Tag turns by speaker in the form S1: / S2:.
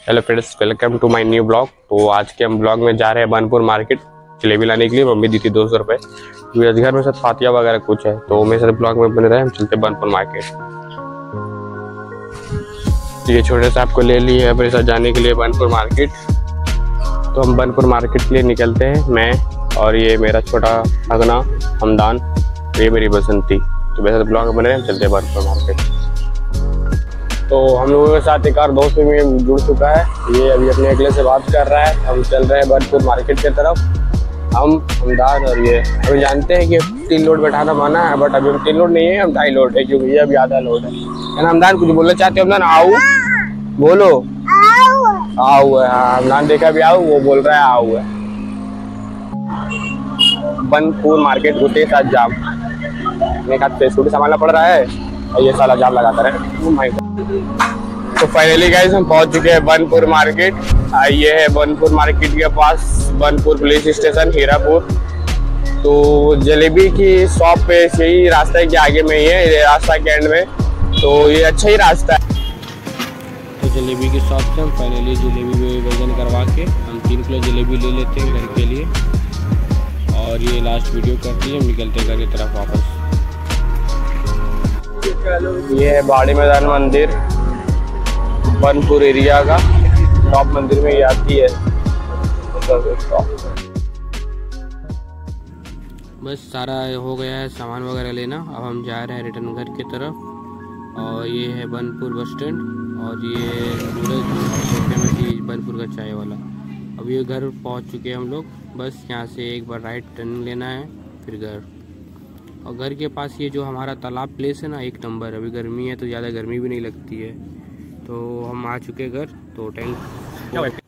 S1: Hello friends, welcome to my new blog. तो आज के हम ब्लॉग में जा रहे हैं बनपुर मार्केट जलेबी लाने के लिए। मम्मी दी थी 200 रुपये क्योंकि घर में सब फातिया वगैरह कुछ है, तो मेरे साथ ब्लॉग में बने रहे। हम चलते बनपुर मार्केट। ये छोटे से आपको ले लिए अपने साथ जाने के लिए बनपुर मार्केट। तो हम बनपुर मार्केट के लिए निकलते हैं, मैं और ये मेरा छोटा अगना हमदान, ये मेरी बसंती। तो मेरे साथ ब्लॉग में बने रहे, हम चलते हैं बनपुर मार्केट। तो हम लोगों के साथ एक और दोस्त भी जुड़ चुका है, ये अभी अपने अगले से बात कर रहा है। हम चल रहे हैं बनपुर मार्केट की तरफ। हमदान और ये अभी जानते हैं कि 3 लोड बैठाना माना है, बट अभी हम 3 लोड नहीं है, हम 2.5 लोड है, क्योंकि ये अभी आधा लोड है। हमदान कुछ बोलना चाहते हो? हमदान आओ, बोलो आओ है। हाँ, हमदान देखा भी आओ, वो बोल रहा है आओ है। बनपुर मार्केट होते के साथ जाम, मेरे हाथ पे सूट संभालना पड़ रहा है और ये साला जाम लगाता है। तो फाइनली गाइस हम पहुंच चुके हैं बनपुर मार्केट। ये है बनपुर मार्केट के पास बनपुर पुलिस स्टेशन हीरापुर। तो जलेबी की शॉप पे यही रास्ता है कि आगे में ही है, ये रास्ता के एंड में, तो ये अच्छा ही रास्ता है। तो जलेबी की शॉप से हम फाइनली जलेबी वजन करवा के हम 3 किलो जलेबी ले लेते हैं घर के लिए। और ये लास्ट वीडियो करती है, हम निकलते हैं घर की तरफ वापस। ये है बाड़ी मैदान मंदिर बनपुर एरिया का टॉप मंदिर में ये आती है। बस सारा हो गया है सामान वगैरह लेना, अब हम जा रहे हैं रिटर्न घर की तरफ। और ये है बनपुर बस स्टैंड और ये फेमस बनपुर का चाय वाला। अब ये घर पहुंच चुके हैं हम लोग, बस यहाँ से एक बार राइट टर्न लेना है फिर घर। और घर के पास ये जो हमारा तालाब प्लेस है ना, 1 नंबर। अभी गर्मी है तो ज़्यादा गर्मी भी नहीं लगती है। तो हम आ चुके घर, तो टैंक